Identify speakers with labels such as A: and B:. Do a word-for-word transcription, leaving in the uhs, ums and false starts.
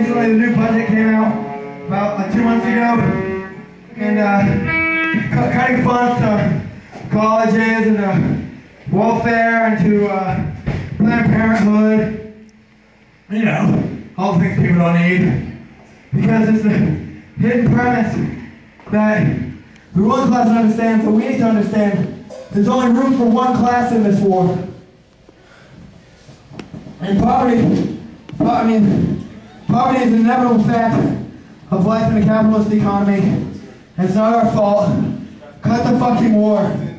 A: recently the new budget came out about like two months ago, and uh, cu- cutting funds to colleges and to welfare and to uh, Planned Parenthood, you know, all the things people don't need, because it's the hidden premise that the ruling class understands, so we need to understand there's only room for one class in this war. And poverty, I mean, poverty is an inevitable fact of life in a capitalist economy. It's not our fault. Cut the fucking war.